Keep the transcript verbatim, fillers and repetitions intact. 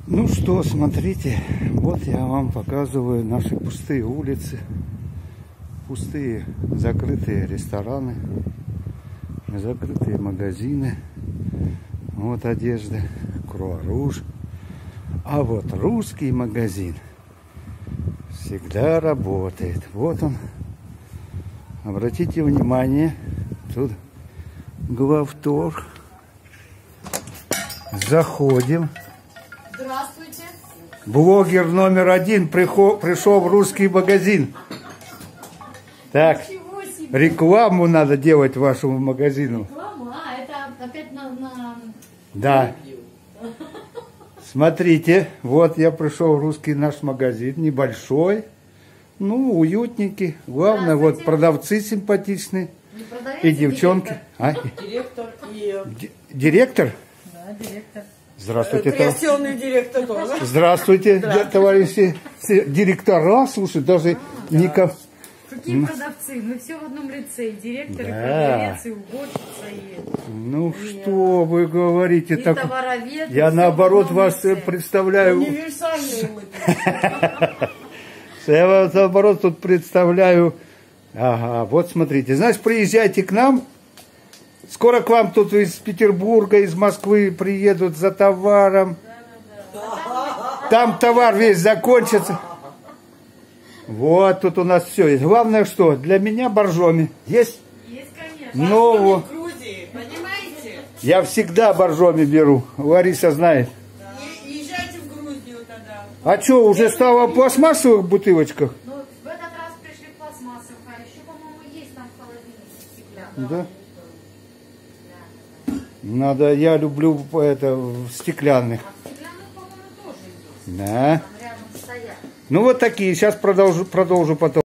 Ну что, смотрите, вот я вам показываю наши пустые улицы, пустые закрытые рестораны, закрытые магазины. Вот одежда, Круа-Руж. А вот русский магазин всегда работает. Вот он. Обратите внимание, тут главторг. Заходим. Здравствуйте. Блогер номер один пришел, пришел в русский магазин. Так, рекламу надо делать вашему магазину. Реклама? А, это опять на... на... Да. Смотрите, вот я пришел в русский наш магазин, небольшой, ну, уютненький. Главное, вот продавцы симпатичные и девчонки. А? Директор и... Д директор? Да, директор. Здравствуйте. Креационный директор тоже. Здравствуйте, Здравствуйте. Товарищи директора. Слушай, даже а, Ника... Какие продавцы? Мы все в одном лице. И директор, да. И продавец, и уборщица, и... Ну, и, что вы говорите? И так... товаровед. Я наоборот вас лице. представляю... Универсальные мы. Я вас наоборот тут представляю... Ага, вот смотрите. Значит, приезжайте к нам. Скоро к вам тут из Петербурга, из Москвы приедут за товаром. Там товар весь закончится. Вот тут у нас все есть. Главное что? Для меня боржоми. Есть? Есть, конечно. Ну, в Грузии, понимаете? Я всегда боржоми беру. Лариса знает. Да. Езжайте в Грузию тогда. А что, уже стало в пластмассовых бутылочках? Ну, в этот раз пришли пластмассовых, а еще, по-моему, есть там в холодильнике стеклянные. Да? Надо, я люблю это в стеклянных. А в стеклянных, по-моему, тоже есть. Да. Там рядом стоят. Ну вот такие. Сейчас продолжу, продолжу потом.